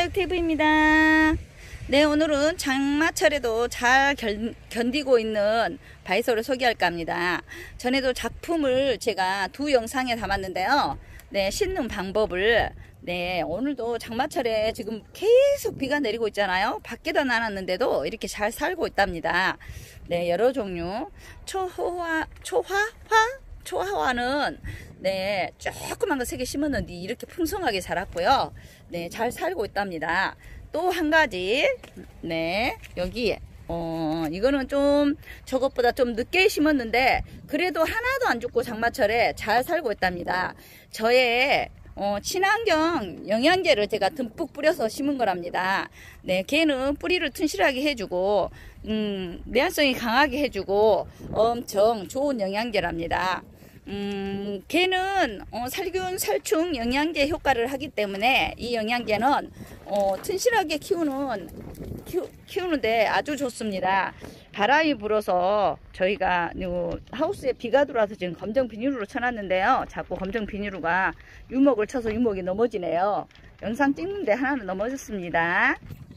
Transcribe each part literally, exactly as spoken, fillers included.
사육티브입니다. 네, 오늘은 장마철에도 잘 견, 견디고 있는 바이솔을 소개할까 합니다. 전에도 작품을 제가 두 영상에 담았는데요. 네, 심는 방법을 네, 오늘도 장마철에 지금 계속 비가 내리고 있잖아요. 밖에다 놔놨는데도 이렇게 잘 살고 있답니다. 네, 여러 종류. 초호화, 초화, 화? 초화화는 네, 조그만 거 세 개 심었는데 이렇게 풍성하게 자랐고요. 네, 잘 살고 있답니다. 또 한 가지, 네, 여기, 어, 이거는 좀 저것보다 좀 늦게 심었는데 그래도 하나도 안 죽고 장마철에 잘 살고 있답니다. 저의 어, 친환경 영양제를 제가 듬뿍 뿌려서 심은 거랍니다. 네, 걔는 뿌리를 튼실하게 해주고, 음, 내한성이 강하게 해주고, 엄청 좋은 영양제랍니다. 음, 걔는 어, 살균, 살충 영양제 효과를 하기 때문에 이 영양제는 어, 튼실하게 키우는, 키우, 키우는데 아주 좋습니다. 바람이 불어서 저희가 하우스에 비가 들어와서 지금 검정 비닐로 쳐놨는데요. 자꾸 검정 비닐로가 유목을 쳐서 유목이 넘어지네요. 영상 찍는데 하나는 넘어졌습니다.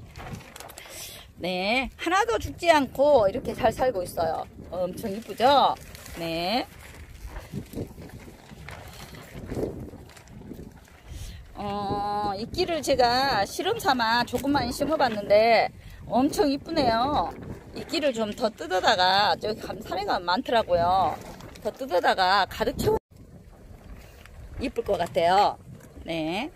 네, 하나도 죽지 않고 이렇게 잘 살고 있어요. 엄청 이쁘죠? 네. 어, 이끼를 제가 실험 삼아 조금만 심어봤는데 엄청 이쁘네요. 이끼를 좀 더 뜯어다가, 저기 사례가 많더라고요. 더 뜯어다가 가득 채워 이쁠 것 같아요. 네.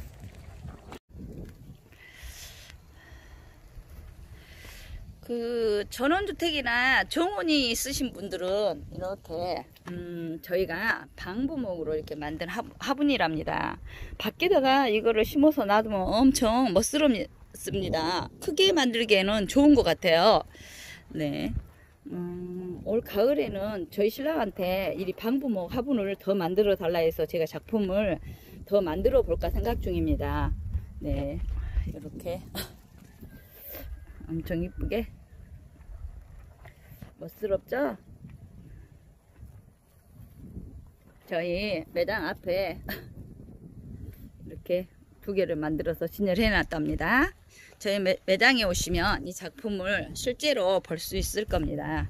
그 전원주택이나 정원이 있으신 분들은 이렇게 음 저희가 방부목으로 이렇게 만든 화분이랍니다. 밖에다가 이거를 심어서 놔두면 엄청 멋스럽습니다. 크게 만들기에는 좋은 것 같아요. 네. 음, 올 가을에는 저희 신랑한테 이 방부목 화분을 더 만들어 달라 해서 제가 작품을 더 만들어 볼까 생각 중입니다. 네, 이렇게 엄청 이쁘게 멋스럽죠? 저희 매장 앞에 이렇게 두 개를 만들어서 진열해 놨답니다. 저희 매, 매장에 오시면 이 작품을 실제로 볼 수 있을 겁니다.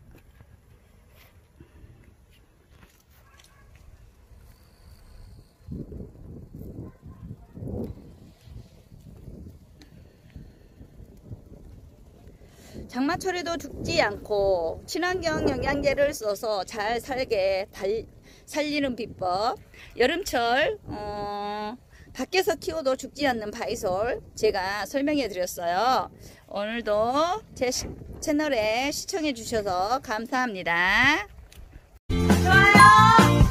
장마철에도 죽지 않고 친환경 영양제를 써서 잘 살게 달, 살리는 비법. 여름철 어, 밖에서 키워도 죽지 않는 바이솔 제가 설명해 드렸어요. 오늘도 제 시, 채널에 시청해 주셔서 감사합니다. 좋아요.